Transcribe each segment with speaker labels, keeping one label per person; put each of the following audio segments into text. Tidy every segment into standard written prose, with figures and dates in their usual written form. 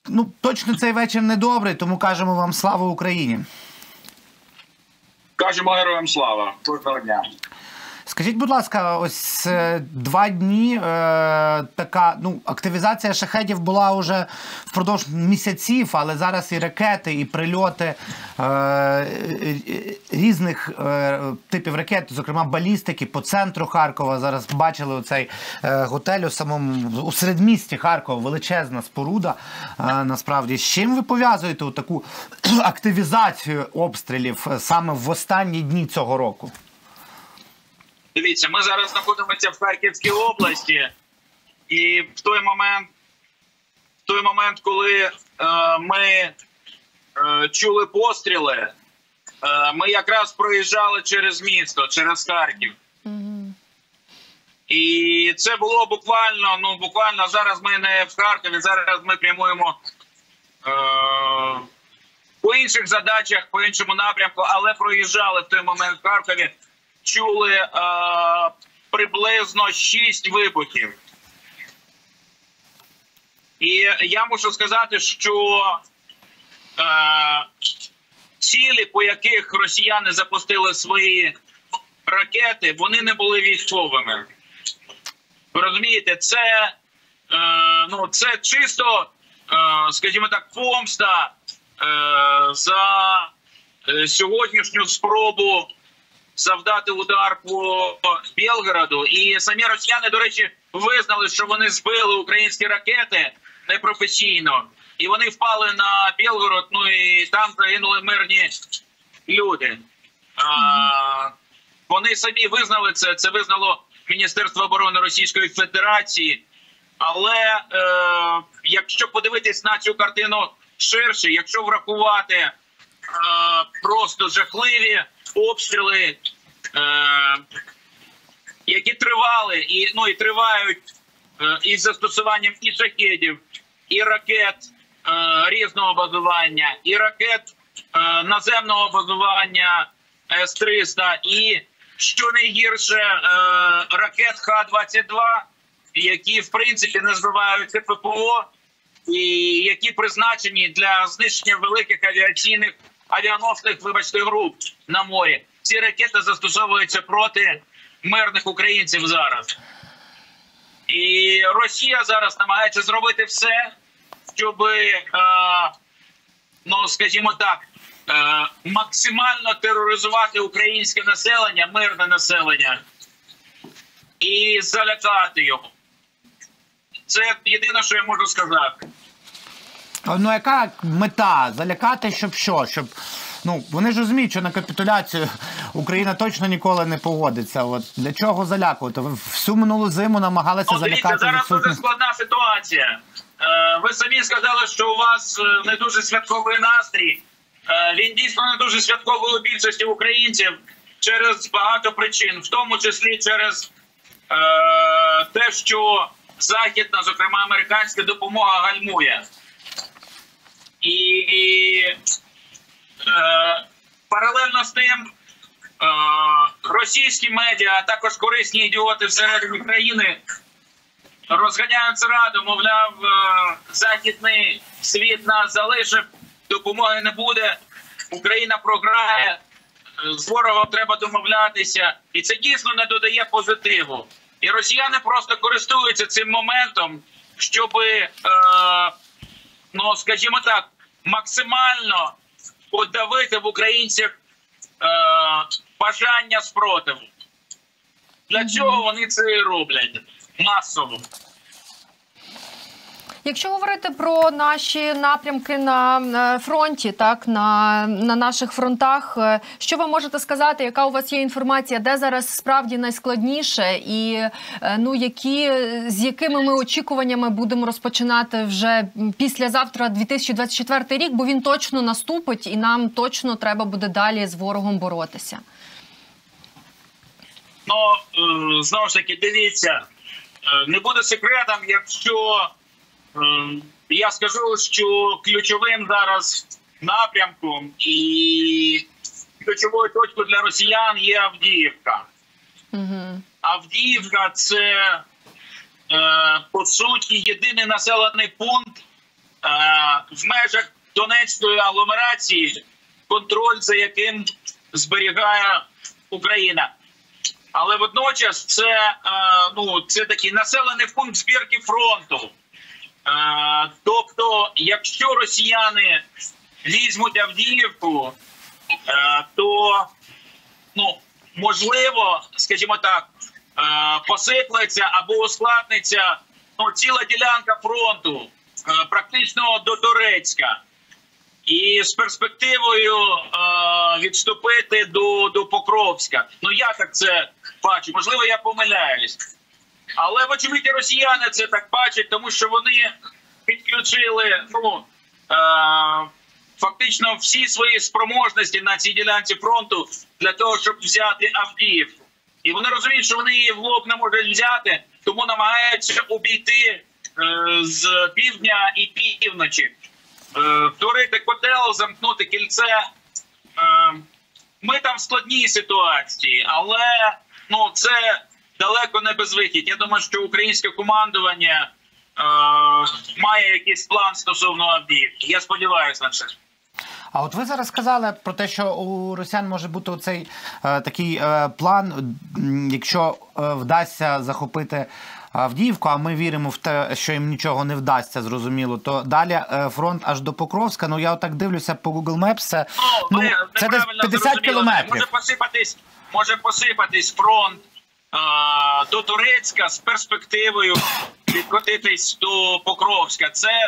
Speaker 1: ну, точно цей вечір недобрий, тому кажемо вам слава Україні.
Speaker 2: Кажемо героям слава. Кожного дня.
Speaker 1: Скажіть, будь ласка, ось 2 дні така, ну, активізація шахедів була вже впродовж місяців, але зараз і ракети, і прильоти різних типів ракет, зокрема балістики по центру Харкова. Зараз бачили оцей готель у середмісті Харкова, величезна споруда, насправді. З чим ви пов'язуєте таку активізацію обстрілів саме в останні дні цього року?
Speaker 2: Дивіться, ми зараз знаходимося в Харківській області, і в той момент, коли ми чули постріли, ми якраз проїжджали через місто, через Харків. І це було буквально зараз ми не в Харкові, зараз ми прямуємо по інших задачах, по іншому напрямку, але проїжджали в той момент в Харкові. Чули приблизно 6 вибухів. І я мушу сказати, що цілі, по яких росіяни запустили свої ракети, вони не були військовими. Ви розумієте, це чисто, скажімо так, помста за сьогоднішню спробу завдати удар по Білгороду. І самі росіяни, до речі, визнали, що вони збили українські ракети непрофесійно. І вони впали на Білгород, ну і там загинули мирні люди. Вони самі визнали це, це визнало Міністерство оборони Російської Федерації. Але якщо подивитись на цю картину ширше, якщо врахувати просто жахливі обстріли, які тривали і тривають із застосуванням і шахедів, і ракет різного базування, і ракет наземного базування С-300, і, що найгірше, ракет Х-22, які, в принципі, не збиваються ППО, і які призначені для знищення великих авіаносних, вибачте, груп на морі. Ці ракети застосовуються проти мирних українців зараз. І Росія зараз намагається зробити все, щоб, скажімо так, максимально тероризувати українське населення, мирне населення, і залякати його. Це єдине, що я можу сказати.
Speaker 1: Ну, яка мета? Залякати, щоб що? Щоб, вони ж розуміють, що на капітуляцію Україна точно ніколи не погодиться. От для чого залякувати? Ви всю минулу зиму намагалися залякати.
Speaker 2: Дивіться, зараз дуже складна ситуація. Ви самі сказали, що у вас не дуже святковий настрій. Він дійсно не дуже святковий у більшості українців через багато причин, в тому числі через те, що західна, зокрема американська допомога гальмує. І паралельно з тим російські медіа, а також корисні ідіоти всередині країни розганяють зраду, мовляв, західний світ нас залишив, допомоги не буде, Україна програє, з ворогом треба домовлятися. І це дійсно не додає позитиву. І росіяни просто користуються цим моментом, щоб, скажімо так, максимально подавити в українцях бажання спротиву. Для чого вони це роблять масово?
Speaker 3: Якщо говорити про наші напрямки на фронті, так, на наших фронтах, що ви можете сказати, яка у вас є інформація, де зараз справді найскладніше і з якими ми очікуваннями будемо розпочинати вже післязавтра 2024 рік, бо він точно наступить і нам точно треба буде далі з ворогом боротися?
Speaker 2: Знову ж таки, дивіться, не буде секретом, якщо я скажу, що ключовим зараз напрямком і ключовою точкою для росіян є Авдіївка. Авдіївка – це, по суті, єдиний населений пункт, в межах Донецької агломерації, контроль за яким зберігає Україна. Але водночас це такий населений пункт збірки фронту. Тобто, якщо росіяни візьмуть Авдіївку, то, можливо, скажімо так, посиплеться або ускладниться ціла ділянка фронту, практично до Торецька. І з перспективою відступити до Покровська. Я так це бачу. Можливо, я помиляюсь. Але, вочевидь, росіяни це так бачать, тому що вони підключили фактично всі свої спроможності на цій ділянці фронту для того, щоб взяти Авдіївку. І вони розуміють, що вони її в лоб не можуть взяти, тому намагаються обійти з півдня і півночі. Створити котел, замкнути кільце. Ми там в складній ситуації, але це далеко не безвихідь. Я думаю, що українське командування має якийсь план стосовно Авдіївки. Я сподіваюся на це.
Speaker 1: А от ви зараз сказали про те, що у росіян може бути оцей такий план, якщо вдасться захопити Авдіївку, а ми віримо в те, що їм нічого не вдасться, зрозуміло, то далі фронт аж до Покровська, я отак дивлюся по Google Maps, це десь 50 кілометрів.
Speaker 2: Може посипатись фронт до Турецька з перспективою відкотитись до Покровська.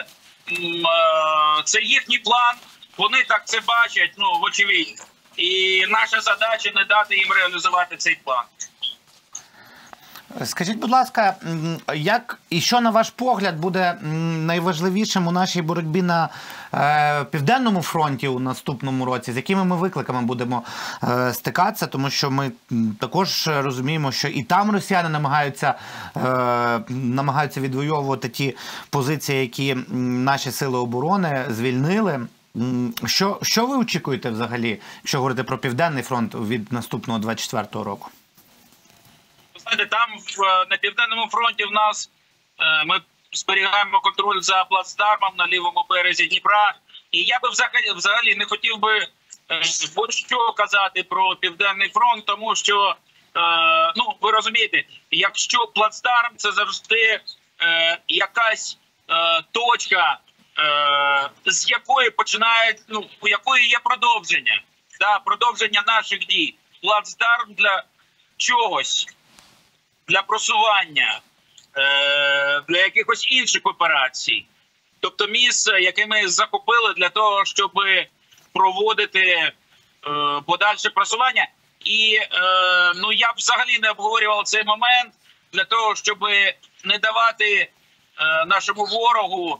Speaker 2: Це їхній план, вони так це бачать, вочевидь. І наша задача не дати їм реалізувати цей план.
Speaker 1: Скажіть, будь ласка, як і що, на ваш погляд, буде найважливішим у нашій боротьбі на Південному фронті у наступному році? З якими ми викликами будемо стикатися? Тому що ми також розуміємо, що і там росіяни намагаються відвоювати ті позиції, які наші сили оборони звільнили. Що ви очікуєте взагалі, якщо говорити про Південний фронт від наступного 24-го року?
Speaker 2: Знаєте, там на Південному фронті в нас ми зберігаємо контроль за плацдармом на лівому березі Дніпра. І я би взагалі не хотів би будь-що казати про Південний фронт, тому що, ви розумієте, якщо плацдарм – це завжди якась точка, з якої починає, у якої є продовження, продовження наших дій. Плацдарм для чогось. Для просування, для якихось інших операцій. Тобто місце, яке ми захопили для того, щоб проводити подальше просування. І я б взагалі не обговорював цей момент для того, щоб не давати нашому ворогу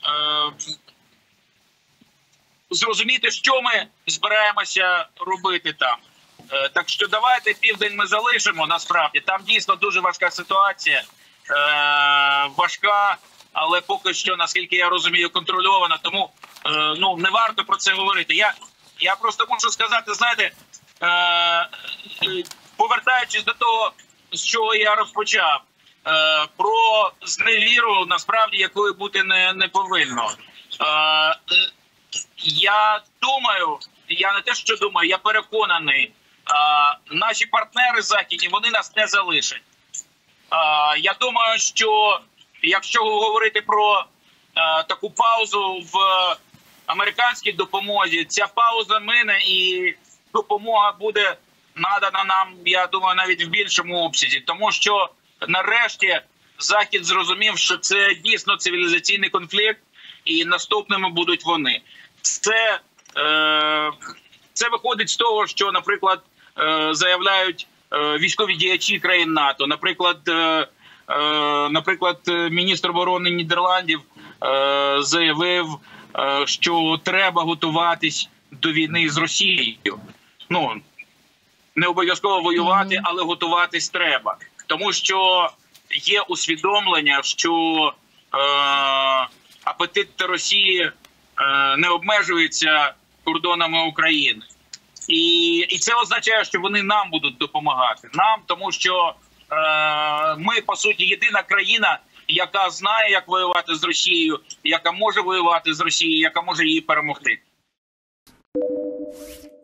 Speaker 2: зрозуміти, що ми збираємося робити там. Так що давайте Південь ми залишимо, насправді. Там дійсно дуже важка ситуація. Важка, але поки що, наскільки я розумію, контрольована. Тому не варто про це говорити. Я просто можу сказати, знаєте, повертаючись до того, з чого я розпочав, про зневіру, насправді, якою бути не повинно. Я думаю, я не те, що думаю, я переконаний, наші партнери західні, вони нас не залишать. Я думаю, що якщо говорити про таку паузу в американській допомозі, ця пауза мине і допомога буде надана нам, я думаю, навіть в більшому обсязі. Тому що нарешті Захід зрозумів, що це дійсно цивілізаційний конфлікт і наступними будуть вони. Це виходить з того, що, наприклад, заявляють військові діячі країн НАТО. Наприклад, міністр оборони Нідерландів заявив, що треба готуватись до війни з Росією. Не обов'язково воювати, але готуватись треба. Тому що є усвідомлення, що апетит Росії не обмежується кордонами України. І це означає, що вони нам будуть допомагати. Нам, тому що ми, по суті, єдина країна, яка знає, як воювати з Росією, яка може воювати з Росією, яка може її перемогти.